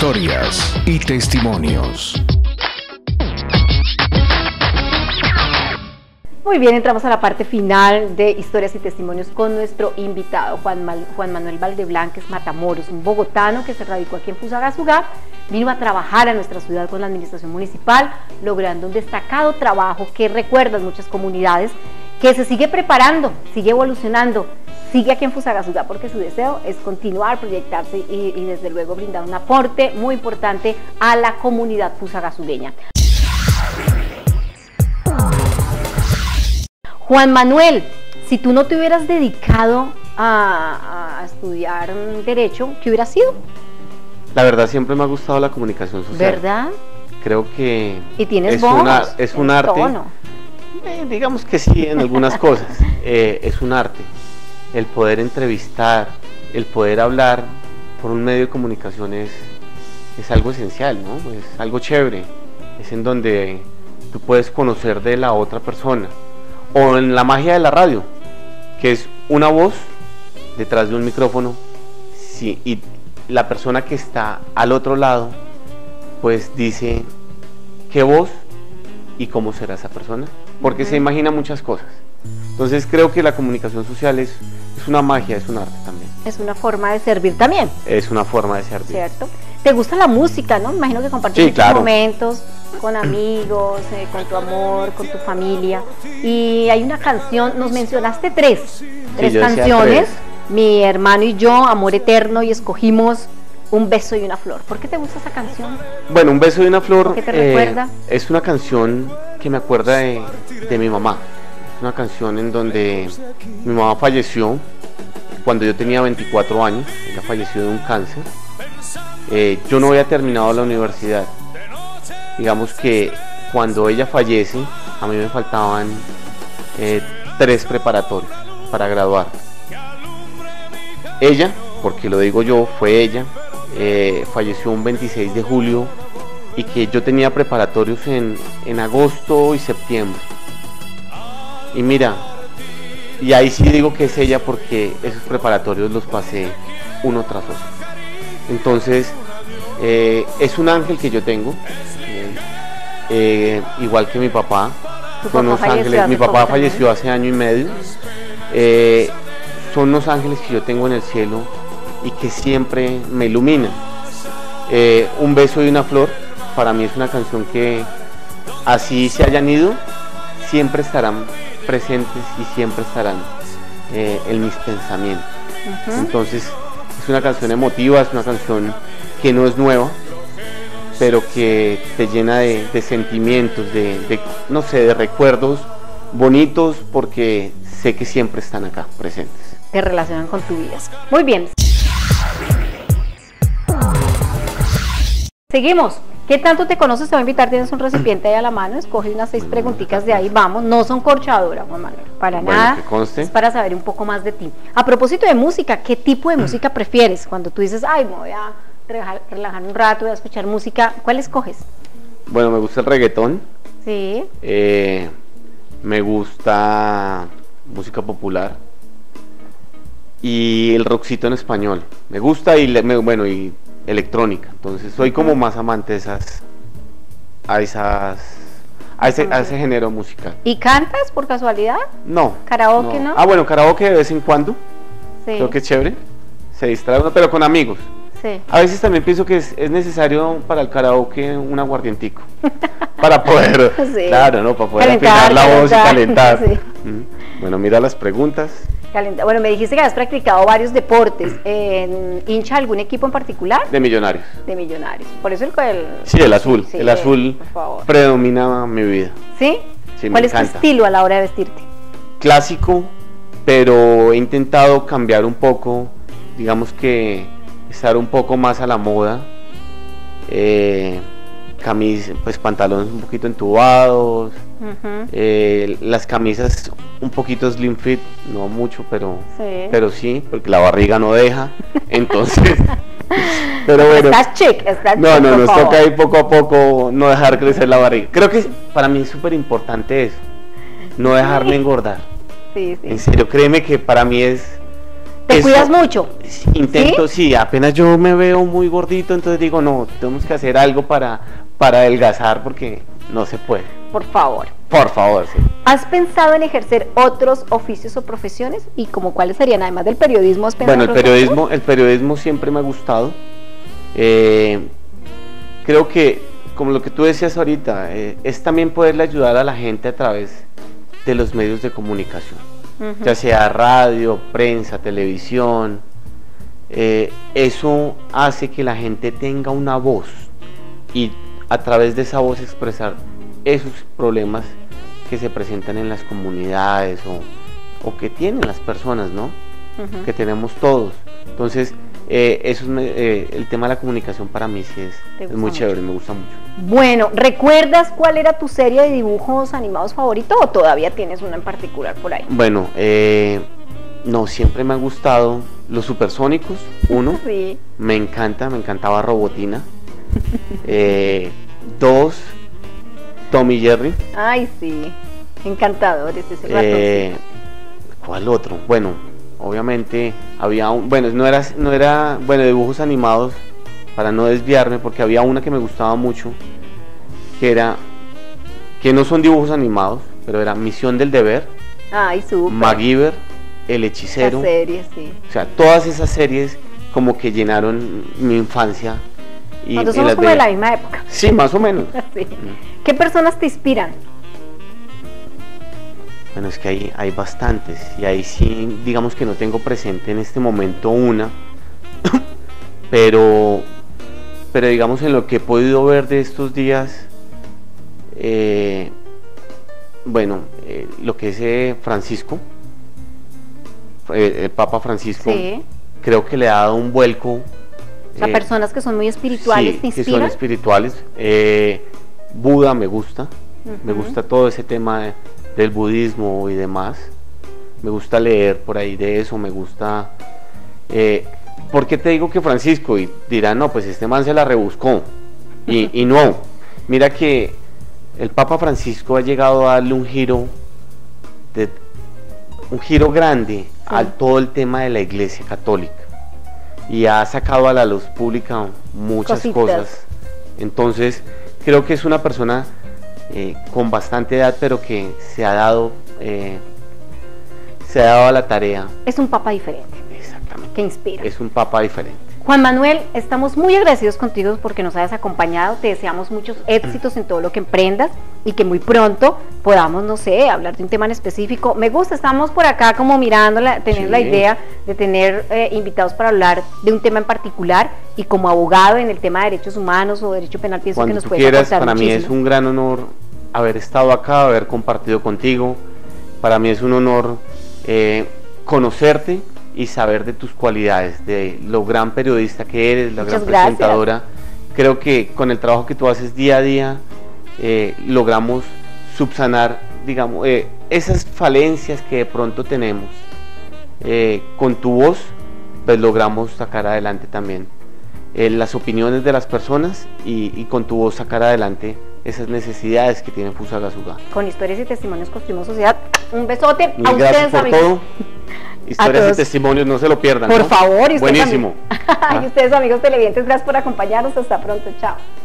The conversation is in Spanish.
Historias y testimonios. Muy bien, entramos a la parte final de Historias y Testimonios con nuestro invitado, Juan Manuel Valdeblanques Matamoros, un bogotano que se radicó aquí en Fusagasugá, vino a trabajar a nuestra ciudad con la administración municipal, logrando un destacado trabajo que recuerda en muchas comunidades, que se sigue preparando, sigue evolucionando, sigue aquí en Fusagasugá porque su deseo es continuar, proyectarse y desde luego brindar un aporte muy importante a la comunidad fusagasugueña. Juan Manuel, si tú no te hubieras dedicado a estudiar Derecho, ¿qué hubiera sido? La verdad siempre me ha gustado la comunicación social. ¿Verdad? Creo que ¿Y tienes voz? Es un arte. Digamos que sí, en algunas cosas. Es un arte. El poder entrevistar, el poder hablar por un medio de comunicación es algo esencial, ¿no? Es algo chévere. Es en donde tú puedes conocer de la otra persona. O en la magia de la radio, que es una voz detrás de un micrófono, sí, y la persona que está al otro lado pues dice qué voz y cómo será esa persona, porque se imagina muchas cosas. Entonces creo que la comunicación social es una magia, es un arte también. Es una forma de servir también. Es una forma de servir. ¿Cierto? ¿Te gusta la música, no? Me imagino que compartes muchos momentos con amigos, con tu amor, con tu familia. Y hay una canción, nos mencionaste tres canciones. Mi hermano y yo, Amor Eterno, y escogimos Un beso y una flor. ¿Por qué te gusta esa canción? Bueno, Un beso y una flor, ¿qué te recuerda? Es una canción que me acuerda de mi mamá. Es una canción en donde mi mamá falleció cuando yo tenía 24 años. Ella falleció de un cáncer. Yo no había terminado la universidad. Digamos que cuando ella fallece, a mí me faltaban 3 preparatorios para graduar. Ella, porque lo digo yo, fue ella, falleció un 26 de julio y que yo tenía preparatorios en agosto y septiembre. Y mira, y ahí sí digo que es ella porque esos preparatorios los pasé uno tras otro. Entonces, es un ángel que yo tengo, igual que mi papá. Son unos ángeles. Mi papá falleció hace año y medio. Son unos ángeles que yo tengo en el cielo y que siempre me iluminan. Un beso y una flor, para mí es una canción que, así se hayan ido, siempre estarán presentes y siempre estarán en mis pensamientos. Entonces, es una canción emotiva, es una canción que no es nueva, pero que te llena de sentimientos, no sé, de recuerdos bonitos, porque sé que siempre están acá presentes. Te relacionan con tu vida. Muy bien. Seguimos. ¿Qué tanto te conoces? Te voy a invitar, tienes un recipiente ahí a la mano, escoge unas 6 preguntitas de ahí, vamos, no son corchadoras, Juan Manuel, para nada, que conste. Es para saber un poco más de ti. A propósito de música, ¿qué tipo de música prefieres? Cuando tú dices, ay, me voy a relajar un rato, voy a escuchar música, ¿cuál escoges? Bueno, me gusta el reggaetón. Sí. Me gusta música popular y el rockcito en español. Me gusta y electrónica. Entonces soy como más amante de a ese género musical. ¿Y cantas por casualidad? No. ¿Karaoke no? Ah, bueno, karaoke de vez en cuando. Sí. Creo que es chévere. Se distrae uno, pero con amigos. Sí. A veces también pienso que es necesario para el karaoke un aguardientico. Para poder, sí. Claro, ¿no? Para poder afinar la voz y calentar. Sí. Bueno, mira las preguntas. Bueno, me dijiste que has practicado varios deportes. ¿Hincha algún equipo en particular? De Millonarios. De Millonarios. Por eso sí, el azul. Sí, el azul predomina mi vida. ¿Sí? Sí, ¿cuál es tu estilo a la hora de vestirte? Clásico, pero he intentado cambiar un poco, digamos que estar un poco más a la moda. Pues pantalones un poquito entubados, las camisas un poquito slim fit, no mucho, pero sí, porque la barriga no deja, entonces, pero bueno, estás chic, no, nos toca ir poco a poco, no dejar crecer la barriga. Creo que para mí es súper importante eso, no dejarme engordar. Sí. En serio, créeme que para mí es ¿Te cuidas mucho? Intento, ¿sí? Apenas yo me veo muy gordito, entonces digo, no, tenemos que hacer algo para adelgazar porque no se puede. Por favor. Por favor, sí. ¿Has pensado en ejercer otros oficios o profesiones? ¿Y como cuáles serían? Además del periodismo, ¿has pensado? Bueno, el periodismo siempre me ha gustado. Creo que, como lo que tú decías ahorita, es también poderle ayudar a la gente a través de los medios de comunicación, ya sea radio, prensa, televisión. Eso hace que la gente tenga una voz y a través de esa voz expresar esos problemas que se presentan en las comunidades o que tienen las personas, ¿no? Que tenemos todos. Entonces, eso es el tema de la comunicación para mí sí es muy chévere, me gusta mucho. Bueno, ¿recuerdas cuál era tu serie de dibujos animados favorito o todavía tienes una en particular por ahí? Bueno, no, siempre me han gustado los Supersónicos, uno, sí. me encantaba Robotina. 2, Tom y Jerry. Ay, sí, encantadores ese rato. ¿Cuál otro? Bueno, obviamente había no era dibujos animados, para no desviarme, porque había una que me gustaba mucho, que no son dibujos animados, pero era Misión del Deber. Ay, súper. MacGyver, El Hechicero. Las series, sí. O sea, todas esas series como que llenaron mi infancia. Y nosotros somos como de la misma época. Sí, más o menos. Sí. ¿Qué personas te inspiran? Bueno, es que hay bastantes y ahí sí, digamos que no tengo presente en este momento una, pero digamos en lo que he podido ver de estos días, lo que es Francisco, el Papa Francisco, sí. Creo que le ha dado un vuelco. O sea, personas que son muy espirituales, sí, ¿te inspiran? Que son espirituales. Buda me gusta, me gusta todo ese tema del budismo y demás. Me gusta leer por ahí de eso, me gusta. ¿Por qué te digo que Francisco? Y dirán, no, pues este man se la rebuscó. Y no, mira que el Papa Francisco ha llegado a darle un giro grande, sí, a todo el tema de la Iglesia Católica. Y ha sacado a la luz pública muchas cosas. Entonces creo que es una persona con bastante edad, pero que se ha dado a la tarea. Es un papa diferente. Exactamente. Que inspira. Es un papa diferente. Juan Manuel, estamos muy agradecidos contigo porque nos hayas acompañado. Te deseamos muchos éxitos en todo lo que emprendas y que muy pronto podamos, no sé, hablar de un tema en específico. Me gusta, estamos por acá como mirándola, teniendo la idea de tener invitados para hablar de un tema en particular, y como abogado en el tema de derechos humanos o derecho penal pienso Cuando que nos tú puedes quieras, aportar para muchísimo. mí es un gran honor haber estado acá, haber compartido contigo. Para mí es un honor conocerte y saber de tus cualidades, de lo gran periodista que eres, la gran presentadora. Creo que con el trabajo que tú haces día a día logramos subsanar, digamos, esas falencias que de pronto tenemos. Con tu voz, pues logramos sacar adelante también las opiniones de las personas y con tu voz sacar adelante esas necesidades que tiene Fusagasugá. Con historias y testimonios construimos sociedad. Un besote a ustedes, por amigos. Todo. Historias y testimonios, no se lo pierdan. Por ¿no? favor. Y buenísimo. Y ustedes, amigos televidentes, gracias por acompañarnos. Hasta pronto. Chao.